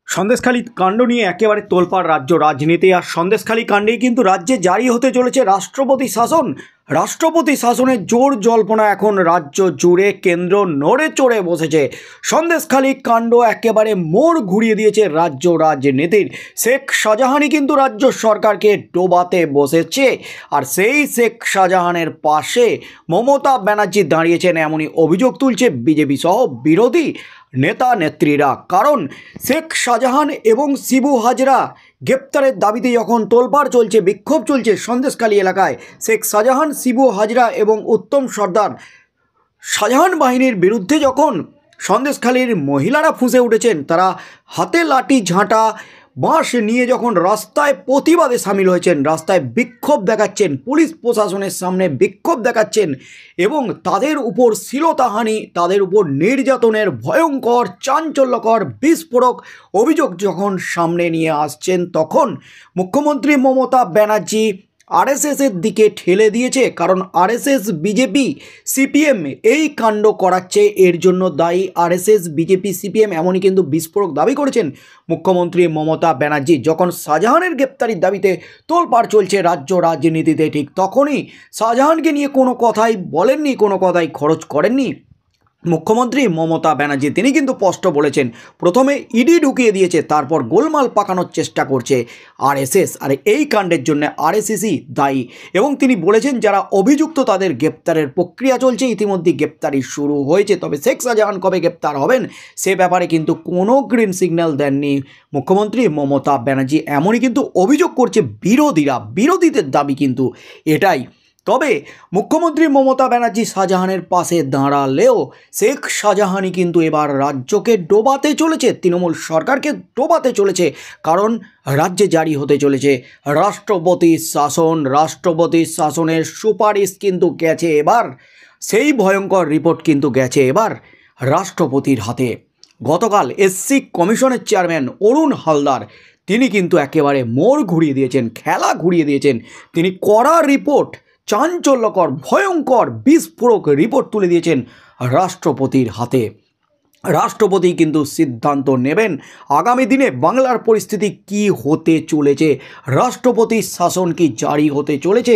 সন্দেশখালী কাণ্ড নিয়ে একেবারে তোলপাড় রাজ্য রাজনীতি। আর সন্দেশখালী কাণ্ডেই কিন্তু রাজ্যে জারি হতে চলেছে রাষ্ট্রপতি শাসন। রাষ্ট্রপতি শাসনের জোর জল্পনা এখন রাজ্য জুড়ে, কেন্দ্র নড়ে চড়ে বসেছে। সন্দেশখালী কাণ্ড একেবারে মোড় ঘুরিয়ে দিয়েছে রাজ্য রাজনীতির। শেখ শাহজাহানই কিন্তু রাজ্য সরকারকে ডোবাতে বসেছে। আর সেই শেখ শাহজাহানের পাশে মমতা ব্যানার্জি দাঁড়িয়েছেন, এমনই অভিযোগ তুলছে বিজেপি সহ বিরোধী নেতা নেত্রীরা। কারণ শেখ শাহজাহান এবং শিবু হাজরা গ্রেপ্তারের দাবিতে যখন তোলপাড় চলছে, বিক্ষোভ চলছে সন্দেশখালী এলাকায়, শেখ শাহজাহান, শিবু হাজরা এবং উত্তম সর্দার শাহজাহান বাহিনীর বিরুদ্ধে যখন সন্দেশখালীর মহিলারা ফুঁসে উঠেছেন, তারা হাতে লাঠি ঝাঁটা বাঁশ নিয়ে যখন রাস্তায় প্রতিবাদে সামিল হয়েছেন, রাস্তায় বিক্ষোভ দেখাচ্ছেন, পুলিশ প্রশাসনের সামনে বিক্ষোভ দেখাচ্ছেন এবং তাদের উপর শ্লীলতাহানি, তাদের উপর নির্যাতনের ভয়ঙ্কর চাঞ্চল্যকর বিস্ফোরক অভিযোগ যখন সামনে নিয়ে আসছেন, তখন মুখ্যমন্ত্রী মমতা ব্যানার্জি আরএসএসের দিকে ঠেলে দিয়েছে। কারণ আরএসএস, বিজেপি, সিপিএম এই কাণ্ড করাচ্ছে, এর জন্য দায়ী আরএসএস, বিজেপি, সিপিএম, এমনই কিন্তু বিস্ফোরক দাবি করেছেন মুখ্যমন্ত্রী মমতা ব্যানার্জি। যখন শাহজাহানের গ্রেপ্তারির দাবিতে তোলপাড় চলছে রাজ্য রাজনীতিতে, ঠিক তখনই শাহজাহানকে নিয়ে কোনো কথাই বলেননি, কোনো কথাই খরচ করেননি মুখ্যমন্ত্রী মমতা ব্যানার্জি। তিনি কিন্তু স্পষ্ট বলেছেন, প্রথমে ইডি ঢুকিয়ে দিয়েছে, তারপর গোলমাল পাকানোর চেষ্টা করছে আরএসএস, আর এই কাণ্ডের জন্য আরএসএসই দায়ী। এবং তিনি বলেছেন, যারা অভিযুক্ত তাদের গ্রেপ্তারের প্রক্রিয়া চলছে, ইতিমধ্যে গ্রেপ্তারি শুরু হয়েছে, তবে শেখ শাহজাহান কবে গ্রেপ্তার হবেন সে ব্যাপারে কিন্তু কোনো গ্রিন সিগন্যাল দেননি মুখ্যমন্ত্রী মমতা ব্যানার্জি। এমনই কিন্তু অভিযোগ করছে বিরোধীরা। বিরোধীদের দাবি কিন্তু এটাই। তবে মুখ্যমন্ত্রী মমতা ব্যানার্জি শাহজাহানের পাশে দাঁড়ালেও শেখ শাহজাহানই কিন্তু এবার রাজ্যকে ডোবাতে চলেছে, তৃণমূল সরকারকে ডোবাতে চলেছে। কারণ রাজ্যে জারি হতে চলেছে রাষ্ট্রপতি শাসন। রাষ্ট্রপতি শাসনের সুপারিশ কিন্তু গেছে এবার, সেই ভয়ঙ্কর রিপোর্ট কিন্তু গেছে এবার রাষ্ট্রপতির হাতে। গতকাল এসসি কমিশনের চেয়ারম্যান অরুণ হালদার তিনি কিন্তু একেবারে মোড় ঘুরিয়ে দিয়েছেন, খেলা ঘুরিয়ে দিয়েছেন। তিনি কড়া রিপোর্ট, চাঞ্চল্যকর ভয়ঙ্কর বিস্ফোরক রিপোর্ট তুলে দিয়েছেন রাষ্ট্রপতির হাতে। রাষ্ট্রপতি কিন্তু সিদ্ধান্ত নেবেন আগামী দিনে বাংলার পরিস্থিতি কি হতে চলেছে, রাষ্ট্রপতি শাসন কি জারি হতে চলেছে।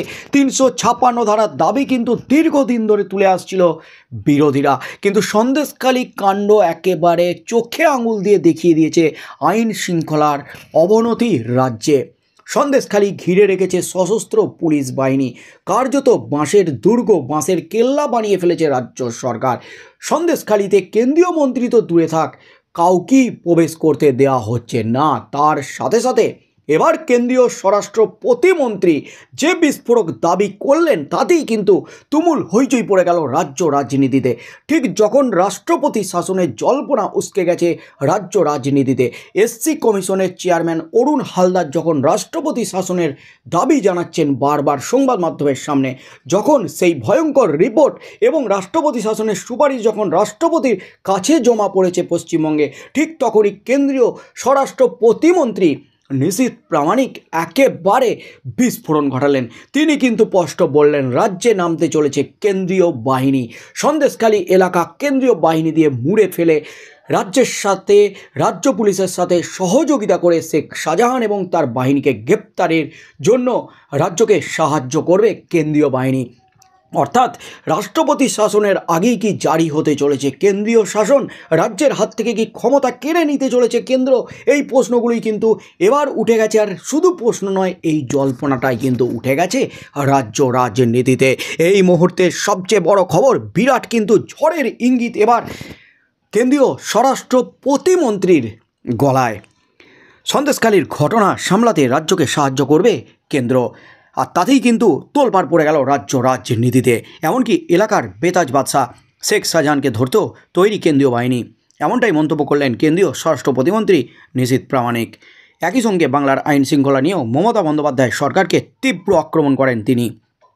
৩৫৬ ধারার দাবি কিন্তু দীর্ঘদিন ধরে তুলে আসছিল বিরোধীরা, কিন্তু সন্দেশখালী কাণ্ড একেবারে চোখে আঙুল দিয়ে দেখিয়ে দিয়েছে আইন শৃঙ্খলার অবনতি রাজ্যে। সন্দেশখালী ঘিরে রেখেছে সশস্ত্র পুলিশ বাহিনী, কার্যত বাঁশের দুর্গ, বাঁশের কেল্লা বানিয়ে ফেলেছে রাজ্য সরকার। সন্দেশখালীতে কেন্দ্রীয় মন্ত্রী তো দূরে থাক, কাউকেই প্রবেশ করতে দেওয়া হচ্ছে না। তার সাথে সাথে এবার কেন্দ্রীয় স্বরাষ্ট্র প্রতিমন্ত্রী যে বিস্ফোরক দাবি করলেন, তাতেই কিন্তু তুমুল হইচই পড়ে গেল রাজ্য রাজনীতিতে। ঠিক যখন রাষ্ট্রপতি শাসনের জল্পনা উস্কে গেছে রাজ্য রাজনীতিতে, এসসি কমিশনের চেয়ারম্যান অরুণ হালদার যখন রাষ্ট্রপতি শাসনের দাবি জানাচ্ছেন বারবার সংবাদ মাধ্যমের সামনে, যখন সেই ভয়ঙ্কর রিপোর্ট এবং রাষ্ট্রপতি শাসনের সুপারিশ যখন রাষ্ট্রপতির কাছে জমা পড়েছে পশ্চিমবঙ্গে, ঠিক তখনই কেন্দ্রীয় স্বরাষ্ট্র প্রতিমন্ত্রী নিশীথ প্রামাণিক একেবারে বিস্ফোরণ ঘটালেন। তিনি কিন্তু স্পষ্ট বললেন, রাজ্যে নামতে চলেছে কেন্দ্রীয় বাহিনী। সন্দেশখালী এলাকা কেন্দ্রীয় বাহিনী দিয়ে মুড়ে ফেলে রাজ্যের সাথে, রাজ্য পুলিশের সাথে সহযোগিতা করে শেখ শাহজাহান এবং তার বাহিনীকে গ্রেপ্তারের জন্য রাজ্যকে সাহায্য করবে কেন্দ্রীয় বাহিনী। অর্থাৎ রাষ্ট্রপতি শাসনের আগেই কি জারি হতে চলেছে কেন্দ্রীয় শাসন? রাজ্যের হাত থেকে কি ক্ষমতা কেড়ে নিতে চলেছে কেন্দ্র? এই প্রশ্নগুলোই কিন্তু এবার উঠে গেছে। আর শুধু প্রশ্ন নয়, এই জল্পনাটাই কিন্তু উঠে গেছে রাজ্য রাজনীতিতে। এই মুহূর্তে সবচেয়ে বড় খবর, বিরাট কিন্তু ঝড়ের ইঙ্গিত এবার কেন্দ্রীয় স্বরাষ্ট্র প্রতিমন্ত্রীর গলায়। সন্দেশখালীর ঘটনা সামলাতে রাজ্যকে সাহায্য করবে কেন্দ্র, আর তাতেই কিন্তু তোলপাড় পড়ে গেল রাজ্য রাজনীতিতে। এমনকি এলাকার বেতাজ বাদশাহ শেখ শাহজাহানকে ধরতেও তৈরি কেন্দ্রীয় বাহিনী, এমনটাই মন্তব্য করলেন কেন্দ্রীয় স্বরাষ্ট্র প্রতিমন্ত্রী নিশীথ প্রামাণিক। একই সঙ্গে বাংলার আইন শৃঙ্খলা নিয়েও মমতা বন্দ্যোপাধ্যায় সরকারকে তীব্র আক্রমণ করেন তিনি।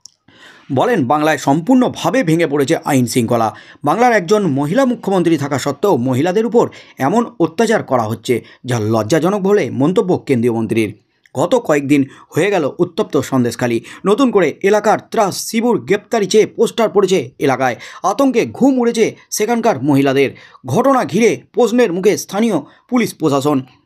বলেন, বাংলায় সম্পূর্ণভাবে ভেঙে পড়েছে আইন শৃঙ্খলা। বাংলার একজন মহিলা মুখ্যমন্ত্রী থাকা সত্ত্বেও মহিলাদের উপর এমন অত্যাচার করা হচ্ছে, যা লজ্জাজনক বলে মন্তব্য কেন্দ্রীয় মন্ত্রীর। গত কয়েকদিন হয়ে গেল উত্তপ্ত সন্দেশখালী। নতুন করে এলাকার ত্রাস, শিবুর গ্রেপ্তারি চেয়ে পোস্টার পড়েছে এলাকায়। আতঙ্কে ঘুম উড়েছে সেখানকার মহিলাদের। ঘটনা ঘিরে প্রশ্নের মুখে স্থানীয় পুলিশ প্রশাসন।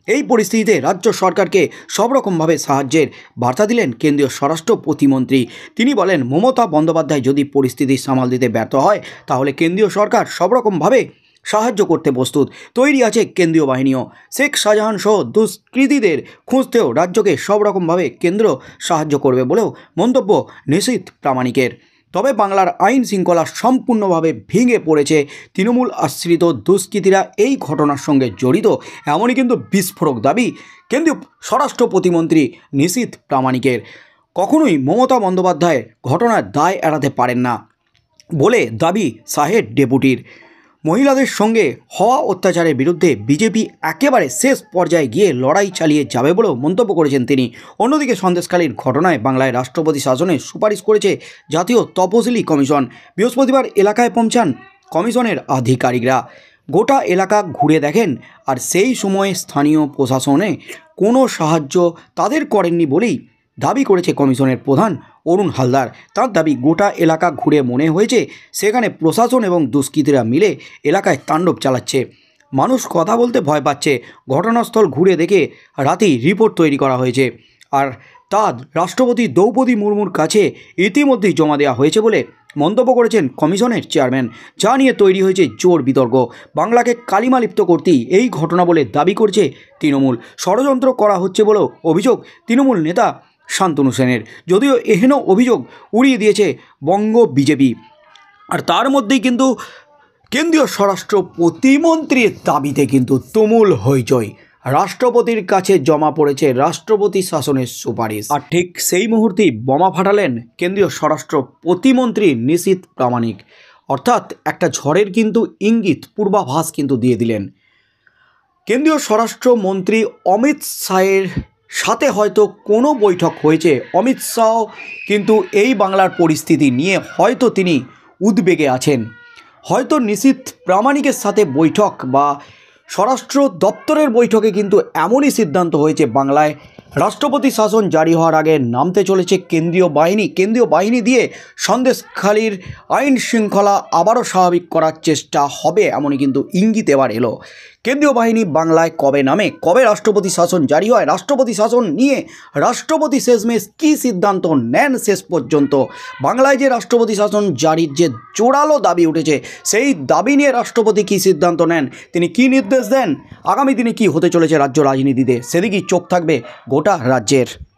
এই পরিস্থিতিতে রাজ্য সরকারকে সব রকমভাবে সাহায্যের বার্তা দিলেন কেন্দ্রীয় স্বরাষ্ট্র প্রতিমন্ত্রী। তিনি বলেন, মমতা বন্দ্যোপাধ্যায় যদি পরিস্থিতি সামাল দিতে ব্যর্থ হয় তাহলে কেন্দ্রীয় সরকার সব রকমভাবে সাহায্য করতে প্রস্তুত। তৈরি আছে কেন্দ্রীয় বাহিনীও। শেখ শাহজাহান সহ দুষ্কৃতীদের খুঁজতেও রাজ্যকে সব রকমভাবে কেন্দ্র সাহায্য করবে বলেও মন্তব্য নিশীথ প্রামাণিকের। তবে বাংলার আইন শৃঙ্খলা সম্পূর্ণভাবে ভেঙে পড়েছে। তৃণমূল আশ্রিত দুষ্কৃতীরা এই ঘটনার সঙ্গে জড়িত, এমনই কিন্তু বিস্ফোরক দাবি কেন্দ্রীয় স্বরাষ্ট্র প্রতিমন্ত্রী নিশীথ প্রামাণিকের। কখনোই মমতা বন্দ্যোপাধ্যায় ঘটনার দায় এড়াতে পারেন না বলে দাবি শাহের ডেপুটির। মহিলাদের সঙ্গে হওয়া অত্যাচারের বিরুদ্ধে বিজেপি একেবারে শেষ পর্যায়ে গিয়ে লড়াই চালিয়ে যাবে বলেও মন্তব্য করেছেন তিনি। অন্যদিকে সন্দেশখালীর ঘটনায় বাংলায় রাষ্ট্রপতি শাসনের সুপারিশ করেছে জাতীয় তপশিলি কমিশন। বৃহস্পতিবার এলাকায় পৌঁছান কমিশনের আধিকারিকরা। গোটা এলাকা ঘুরে দেখেন, আর সেই সময়ে স্থানীয় প্রশাসনে কোনো সাহায্য তাদের করেননি বলেই দাবি করেছে কমিশনের প্রধান অরুণ হালদার। তার দাবি, গোটা এলাকা ঘুরে মনে হয়েছে সেখানে প্রশাসন এবং দুষ্কৃতীরা মিলে এলাকায় তাণ্ডব চালাচ্ছে। মানুষ কথা বলতে ভয় পাচ্ছে। ঘটনাস্থল ঘুরে দেখে রাতেই রিপোর্ট তৈরি করা হয়েছে, আর তা রাষ্ট্রপতি দ্রৌপদী মুর্মুর কাছে ইতিমধ্যেই জমা দেওয়া হয়েছে বলে মন্তব্য করেছেন কমিশনের চেয়ারম্যান। যা নিয়ে তৈরি হয়েছে জোর বিতর্ক। বাংলাকে কালিমালিপ্ত করতেই এই ঘটনা বলে দাবি করছে তৃণমূল। ষড়যন্ত্র করা হচ্ছে বলেও অভিযোগ তৃণমূল নেতা শান্তনু সেনের। যদিও এহেন অভিযোগ উড়িয়ে দিয়েছে বঙ্গ বিজেপি। আর তার মধ্যেই কিন্তু কেন্দ্রীয় স্বরাষ্ট্র প্রতিমন্ত্রীর দাবিতে কিন্তু তুমুল হইচই। রাষ্ট্রপতির কাছে জমা পড়েছে রাষ্ট্রপতি শাসনের সুপারিশ। আর ঠিক সেই মুহূর্তেই বোমা ফাটালেন কেন্দ্রীয় স্বরাষ্ট্র প্রতিমন্ত্রী নিশীথ প্রামাণিক। অর্থাৎ একটা ঝড়ের কিন্তু ইঙ্গিত, পূর্বাভাস কিন্তু দিয়ে দিলেন। কেন্দ্রীয় স্বরাষ্ট্রমন্ত্রী অমিত শাহের সাথে হয়তো কোনো বৈঠক হয়েছে। অমিত শাহ কিন্তু এই বাংলার পরিস্থিতি নিয়ে হয়তো তিনি উদ্বেগে আছেন। হয়তো নিশীথ প্রামাণিকের সাথে বৈঠক বা স্বরাষ্ট্র দপ্তরের বৈঠকে কিন্তু এমনই সিদ্ধান্ত হয়েছে, বাংলায় রাষ্ট্রপতি শাসন জারি হওয়ার আগে নামতে চলেছে কেন্দ্রীয় বাহিনী। কেন্দ্রীয় বাহিনী দিয়ে সন্দেশখালীর আইন শৃঙ্খলা আবারও স্বাভাবিক করার চেষ্টা হবে, এমনই কিন্তু ইঙ্গিত এবার এলো। কেন্দ্রীয় বাহিনী বাংলায় কবে নামে, কবে রাষ্ট্রপতি শাসন জারি হয়, রাষ্ট্রপতি শাসন নিয়ে রাষ্ট্রপতি শেষমেশ কী সিদ্ধান্ত নেন শেষ পর্যন্ত, বাংলায় যে রাষ্ট্রপতি শাসন জারির যে জোরালো দাবি উঠেছে সেই দাবি নিয়ে রাষ্ট্রপতি কী সিদ্ধান্ত নেন, তিনি কী নির্দেশ দেন, আগামী দিনে কী হতে চলেছে রাজ্য রাজনীতিতে, সেদিকেই চোখ থাকবে গোটা রাজ্যের।